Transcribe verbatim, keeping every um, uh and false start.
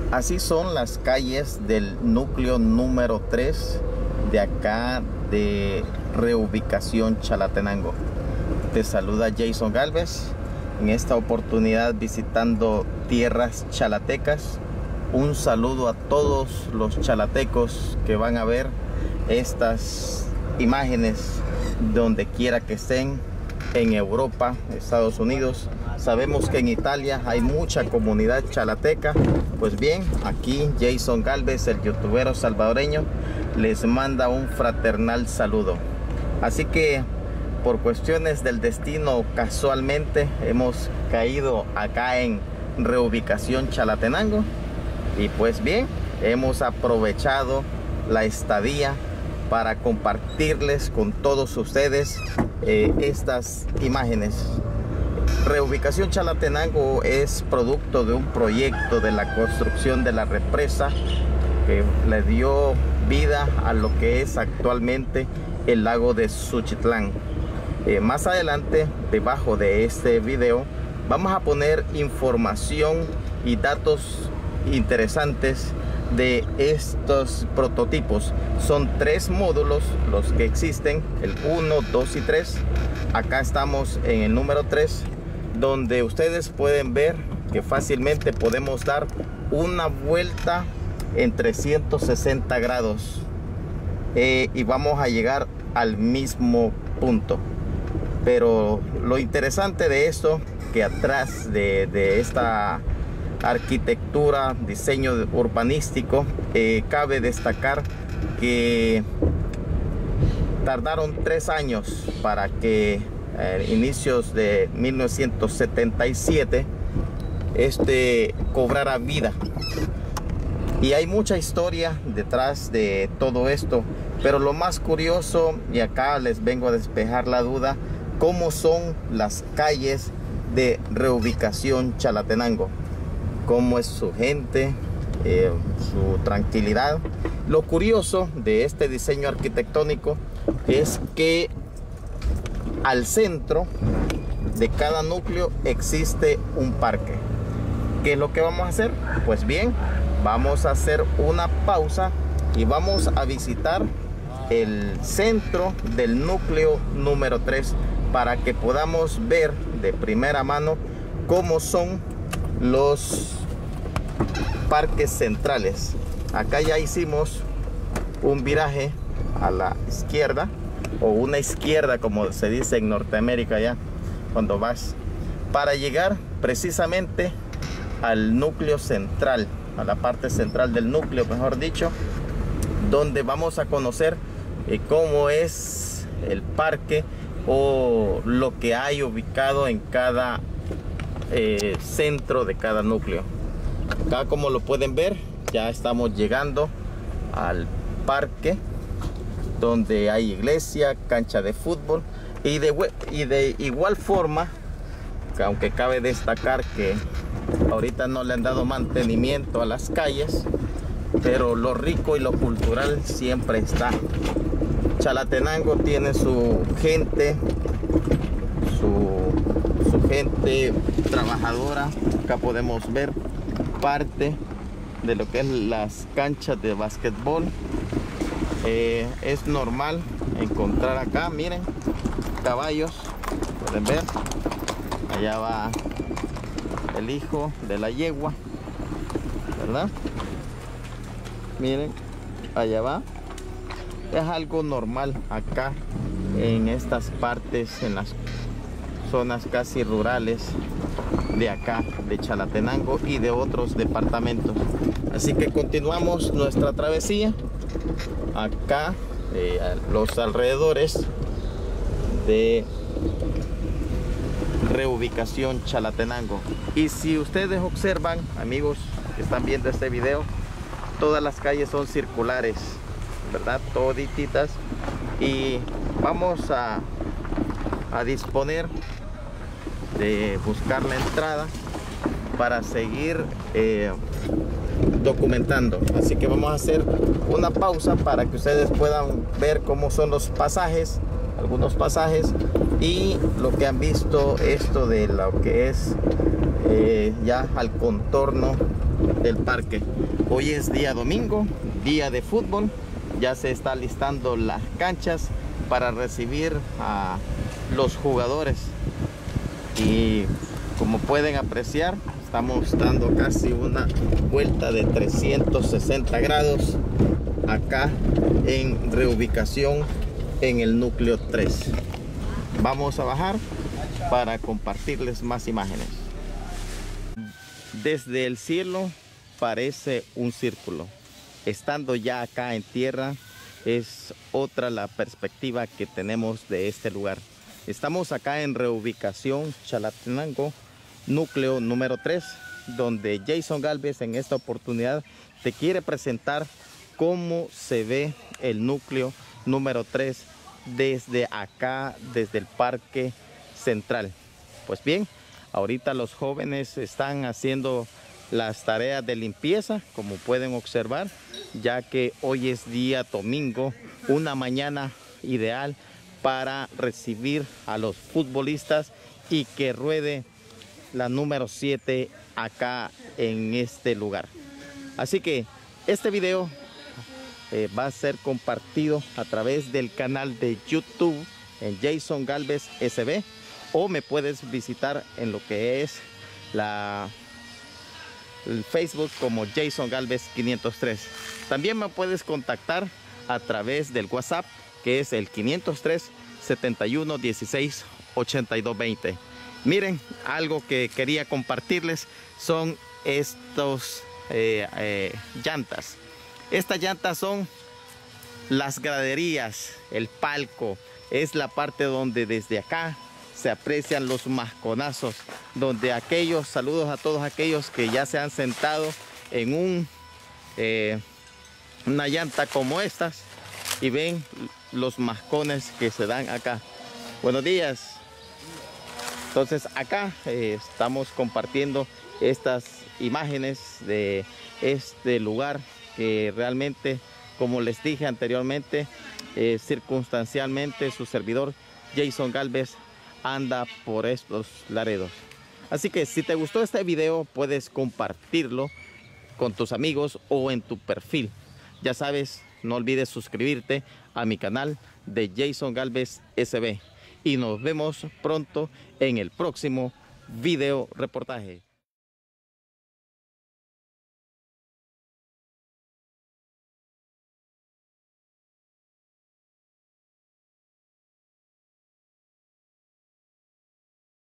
Así son las calles del núcleo número tres de acá de Reubicación Chalatenango. Te saluda Jason Galvez, en esta oportunidad visitando tierras chalatecas. Un saludo a todos los chalatecos que van a ver estas imágenes donde quiera que estén, en Europa, Estados Unidos. Sabemos que en Italia hay mucha comunidad chalateca. Pues bien, aquí Jason Galvez, el youtubero salvadoreño, les manda un fraternal saludo. Así que por cuestiones del destino, casualmente hemos caído acá en Reubicación Chalatenango. Y pues bien, hemos aprovechado la estadía para compartirles con todos ustedes eh, estas imágenes. Reubicación Chalatenango es producto de un proyecto de la construcción de la represa que le dio vida a lo que es actualmente el lago de Suchitlán. Eh, más adelante, debajo de este video, vamos a poner información y datos interesantes de estos prototipos. Son tres módulos los que existen, el uno, dos y tres. Acá estamos en el número tres, donde ustedes pueden ver que fácilmente podemos dar una vuelta en trescientos sesenta grados eh, y vamos a llegar al mismo punto. Pero lo interesante de esto, que atrás de, de esta arquitectura, diseño urbanístico, eh, cabe destacar que tardaron tres años para que eh, inicios de mil novecientos setenta y siete este cobrara vida. Y hay mucha historia detrás de todo esto, pero lo más curioso, y acá les vengo a despejar la duda, cómo son las calles de Reubicación Chalatenango, cómo es su gente, eh, su tranquilidad. Lo curioso de este diseño arquitectónico es que al centro de cada núcleo existe un parque. ¿Qué es lo que vamos a hacer? Pues bien, vamos a hacer una pausa y vamos a visitar el centro del núcleo número tres para que podamos ver de primera mano cómo son los parques centrales. Acá ya hicimos un viraje a la izquierda, o una izquierda como se dice en Norteamérica ya, cuando vas, para llegar precisamente al núcleo central, a la parte central del núcleo, mejor dicho, donde vamos a conocer eh, cómo es el parque o lo que hay ubicado en cada eh, centro de cada núcleo. Acá, como lo pueden ver, ya estamos llegando al parque, donde hay iglesia, cancha de fútbol, y de, y de igual forma, aunque cabe destacar que ahorita no le han dado mantenimiento a las calles, pero lo rico y lo cultural siempre está. Chalatenango tiene su gente, su, su gente trabajadora. Acá podemos ver parte de lo que es las canchas de básquetbol. Eh, es normal encontrar acá, miren, caballos, pueden ver, allá va el hijo de la yegua, ¿verdad? Miren, allá va. Es algo normal acá en estas partes, en las zonas casi rurales de acá, de Chalatenango y de otros departamentos. Así que continuamos nuestra travesía acá, eh, a los alrededores de Reubicación Chalatenango. Y si ustedes observan, amigos que están viendo este video, todas las calles son circulares, ¿verdad? Todititas. Y vamos a, a disponer de buscar la entrada para seguir eh, documentando. Así que vamos a hacer una pausa para que ustedes puedan ver cómo son los pasajes, algunos pasajes, y lo que han visto, esto de lo que es eh, ya al contorno el parque. Hoy es día domingo, día de fútbol. Ya se está listando las canchas para recibir a los jugadores. Y como pueden apreciar, estamos dando casi una vuelta de trescientos sesenta grados acá en reubicación en el núcleo tres. Vamos a bajar para compartirles más imágenes. Desde el cielo parece un círculo. Estando ya acá en tierra, es otra la perspectiva que tenemos de este lugar. Estamos acá en reubicación Chalatenango, núcleo número tres, donde Jason Galvez en esta oportunidad te quiere presentar cómo se ve el núcleo número tres desde acá, desde el parque central. Pues bien, ahorita los jóvenes están haciendo las tareas de limpieza, como pueden observar, ya que hoy es día domingo, una mañana ideal para recibir a los futbolistas y que ruede la número siete acá en este lugar. Así que este video eh, va a ser compartido a través del canal de YouTube en Jason Galvez S B, o me puedes visitar en lo que es la el Facebook como Jason Galvez quinientos tres. También me puedes contactar a través del WhatsApp, que es el quinientos tres, setenta y uno, dieciséis, ochenta y dos, veinte. Miren, algo que quería compartirles son estos eh, eh, llantas. Estas llantas son las graderías, el palco. Es la parte donde desde acá se aprecian los masconazos, donde aquellos, saludos a todos aquellos que ya se han sentado en un eh, una llanta como estas y ven los mascones que se dan acá. Buenos días. Entonces acá eh, estamos compartiendo estas imágenes de este lugar que realmente, como les dije anteriormente, eh, circunstancialmente su servidor Jason Galvez anda por estos Laredos. Así que si te gustó este video, puedes compartirlo con tus amigos o en tu perfil. Ya sabes, no olvides suscribirte a mi canal de Jason Galvez S B. Y nos vemos pronto en el próximo video reportaje.